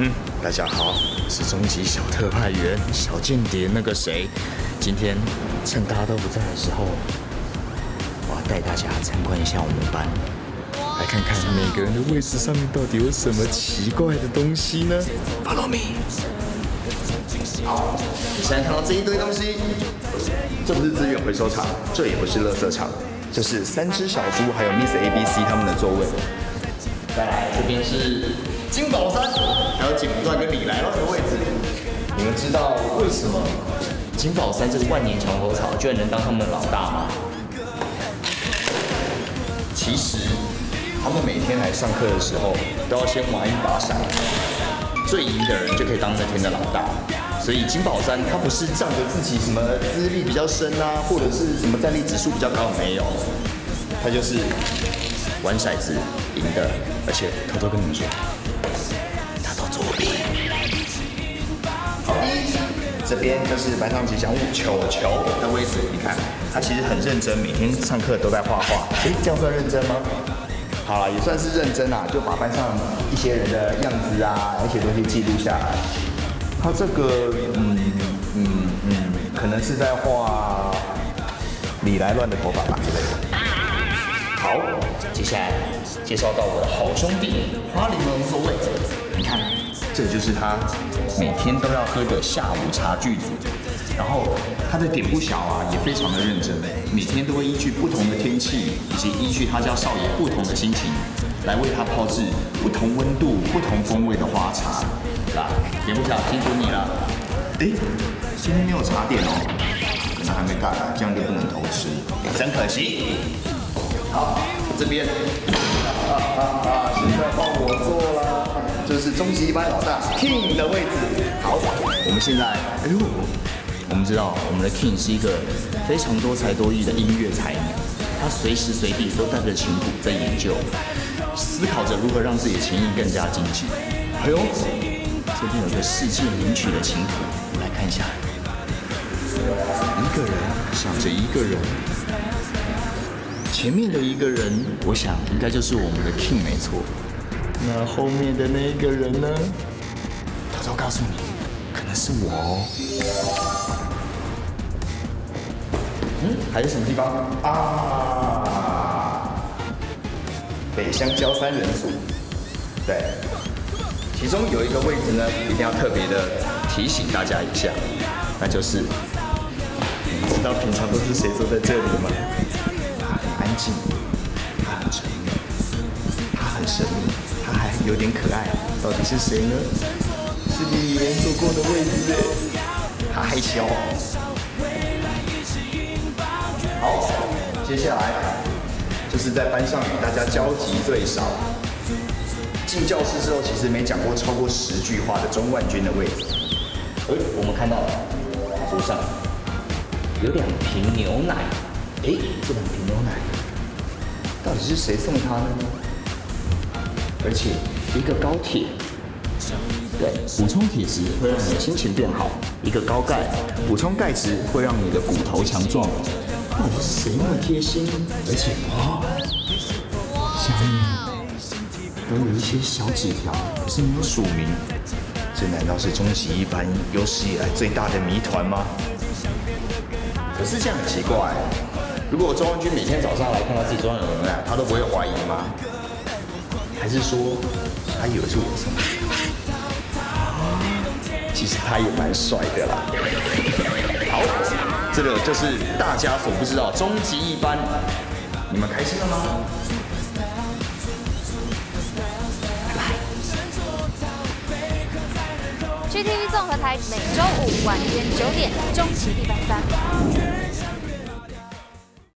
大家好，我是终极小特派员、小间谍那个谁。今天趁大家都不在的时候，我要带大家参观一下我们班，来看看每个人的位置上面到底有什么奇怪的东西呢 ？Follow me。好，你现在看到这一堆东西，这不是资源回收场，这也不是垃圾场，这是3只小猪还有 Miss ABC 他们的座位。再来，这边是金宝山，还有锦缎跟李来乐的位置。你们知道为什么金宝山这个万年墙头草居然能当他们的老大吗？其实他们每天来上课的时候，都要先玩一把骰，最赢的人就可以当那天的老大。所以金宝山他不是仗着自己什么资历比较深啊，或者是什么战力指数比较高，没有，他就是玩骰子赢的，而且偷偷跟你们说，他都作弊。好的，这边就是班上吉祥物球球的位置，你看他其实很认真，每天上课都在画画。这样算认真吗？好了，也算是认真啊，就把班上一些人的样子啊，一些东西记录下来。他这个，可能是在画李来乱的头发吧之类的。好，接下来介绍到我的好兄弟哈林龙座位，你看，这就是他每天都要喝的下午茶剧组。然后他的点不小啊，也非常的认真，每天都会依据不同的天气，以及依据他家少爷不同的心情，来为他泡制不同温度、不同风味的花茶。来，点不小，辛苦你了。今天没有茶点哦，可能还没干，这样就不能偷吃，真可惜。好，这边现在换我坐了，这是终极一班老大 King 的位置。好，我们现在，我们知道我们的 King 是一个非常多才多艺的音乐才女，他随时随地都带着琴谱在研究，思考着如何让自己的琴艺更加精致。这边有个世界名曲的琴谱，我们来看一下。一个人想着一个人。前面的一个人，我想应该就是我们的 King 没错。那后面的那一个人呢？偷偷告诉你，可能是我哦。还有什么地方啊？北香蕉3人组，对，其中有一个位置呢，一定要特别的提醒大家一下，那就是，你知道平常都是谁坐在这里吗？安静，他很沉默，他很神秘，他还有点可爱，到底是谁呢？是李岩坐过的位置哎，他害羞。好，接下来就是在班上与大家交集最少，进教室之后其实没讲过超过10句话的钟万军的位置。我们看到桌上有2瓶牛奶。这2瓶牛奶到底是谁送他的呢？而且一个高铁，对，补充铁质会让你的心情变好；一个高钙，补充钙质会让你的骨头强壮。到底是谁那么贴心？而且下面都有一些小纸条，可是没有署名。这难道是终极一班有史以来最大的谜团吗？可是这样很奇怪。如果钟万军每天早上来看到自己桌上有牛奶，他都不会怀疑吗？还是说他以为是我送的？其实他也蛮帅的啦。好，这个就是大家所不知道终极一班，你们开心了吗 ？GTV 综合台每周5晚间9点，终极一班3。